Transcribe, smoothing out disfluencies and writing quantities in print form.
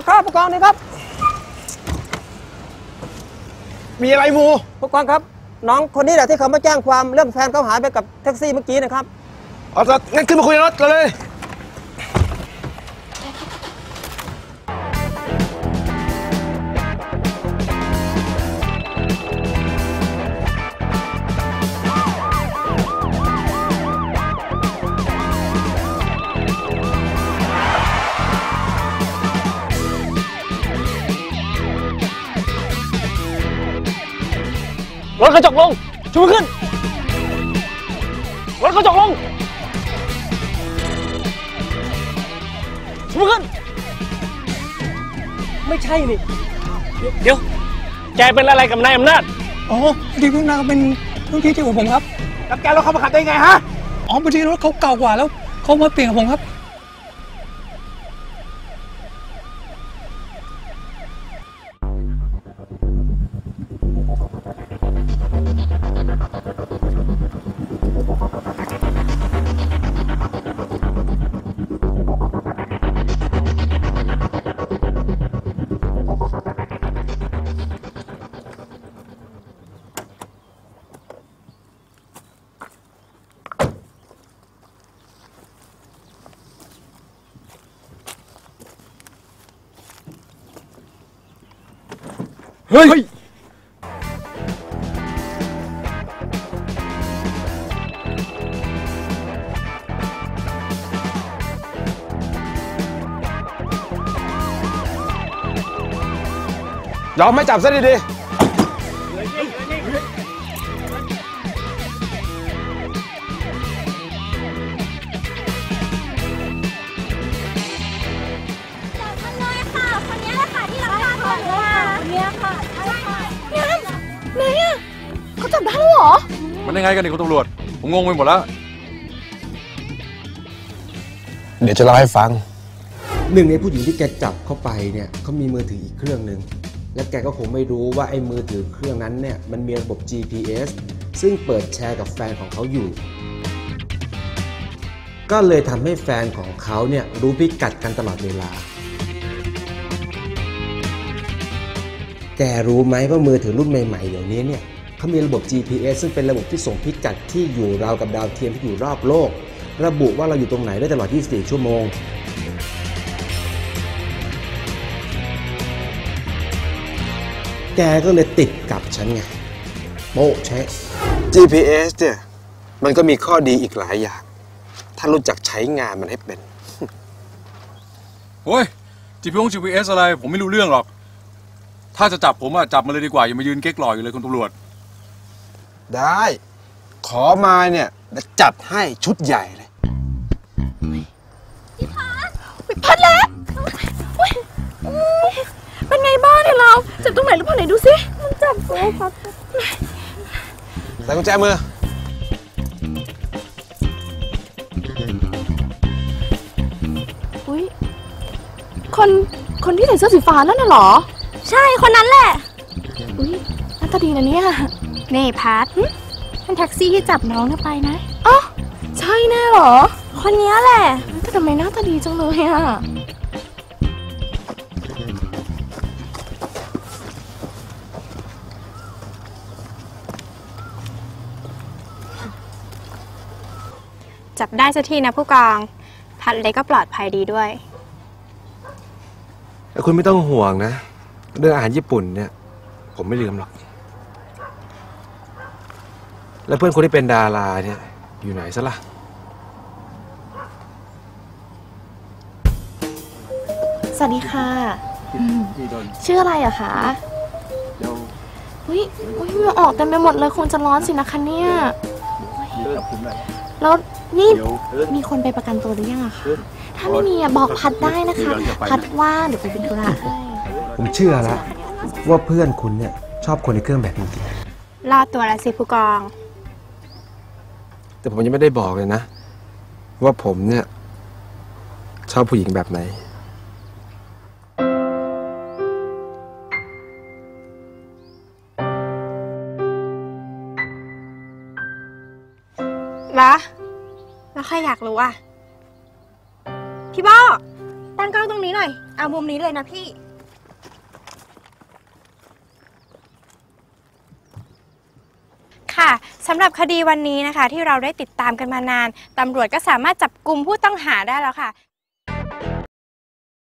ครับผู้กองนี่ครับมีอะไรมูผู้กองครับน้องคนนี้แหละที่เขามาแจ้งความเรื่องแฟนเขาหายไปกับแท็กซี่เมื่อกี้นะครับเอาจะงั้นขึ้นมาคุยในรถกันเลยรถกระจกลงชูมือขึ้นรถกระจกลงชูมือขึ้นไม่ใช่นี่เดี๋ยวแกเป็นอะไรกับนายอำนาจอ๋อดีพี่นาเป็นรุ่นพี่ที่อู่ผมครับแล้วแกรถเขามาขับได้ไงฮะอ๋อพอดีรถเขาเก่ากว่าแล้วเขามาเปลี่ยนกับผมครับเฮ้ยยอมไม่จับซะดีๆมันยังไงกันนี่คุณตำรวจผมงงไปหมดแล้วเดี๋ยวจะเล่าให้ฟังหนึ่งในผู้หญิงที่แกจับเข้าไปเนี่ยเขามีมือถืออีกเครื่องหนึ่งและแกก็คงไม่รู้ว่าไอ้มือถือเครื่องนั้นเนี่ยมันมีระบบ GPS ซึ่งเปิดแชร์กับแฟนของเขาอยู่ก็เลยทำให้แฟนของเขาเนี่ยรู้พิกัดกันตลอดเวลาแกรู้ไหมว่ามือถือรุ่นใหม่ๆเดี๋ยวนี้เนี่ยเขามีระบบ GPS ซึ่งเป็นระบบที่ส่งพิกัดที่อยู่ราวกับดาวเทียมที่อยู่รอบโลกระบุว่าเราอยู่ตรงไหนได้ตลอด24 ชั่วโมงแกก็เลยติดกับฉันไงโป๊ะใช้ GPS เนี่ยมันก็มีข้อดีอีกหลายอย่างถ้ารู้จักใช้งานมันให้เป็นโอ้ย GPS อะไรผมไม่รู้เรื่องหรอกถ้าจะจับผมจับมาเลยดีกว่าอย่ามายืนเก๊กหล่ออยู่เลยคุณตำรวจได้ขอมาเนี่ยจัดให้ชุดใหญ่เลยพี่พัดแล้วเป็นไงบ้างเนี่ยเราเจ็บตรงไหนหรือเปล่าไหนดูสิมันเจ็บตัวพัดใส่กุญแจมืออุ้ยคนที่ใส่เสื้อสีฟ้านั่นน่ะเหรอใช่คนนั้นแหละอุ้ยหน้าตาดีนะเนี่ยนี่พัดเป็นแท็กซี่ที่จับน้องไปนะอ๋อใช่แน่เหรอคนนี้แหละแต่ทำไมหน้าตาดีจังเลยอะจับได้สักทีนะผู้กองพัดเล็กก็ปลอดภัยดีด้วยแต่คุณไม่ต้องห่วงนะเรื่องอาหารญี่ปุ่นเนี่ยผมไม่ลืมหรอกแล้วเพื่อนคนที่เป็นดาราเนี่ยอยู่ไหนซะล่ะสวัสดีค่ะชื่ออะไรอะคะอุ้ยเหงื่อออกเต็มไปหมดเลยคงจะร้อนสินะคะเนี่ยแล้วนี่มีคนไปประกันตัวหรือยังอะคะถ้าไม่มีบอกพัดได้นะคะพัดว่าเดี๋ยวไปเป็นธุระให้ผมเชื่อแล้วว่าเพื่อนคุณเนี่ยชอบคนในเครื่องแบบนี้รอดตัวแล้วสิผู้กองแต่ผมยังไม่ได้บอกเลยนะว่าผมเนี่ยชอบผู้หญิงแบบไหนแล้วใครอยากรู้อ่ะพี่บ้าตั้งกล้องตรงนี้หน่อย เอามุมนี้เลยนะพี่ ค่ะสำหรับคดีวันนี้นะคะ ที่เราได้ติดตามกันมานานตำรวจก็สามารถจับกุมผู้ต้องหาได้แล้วค่ะ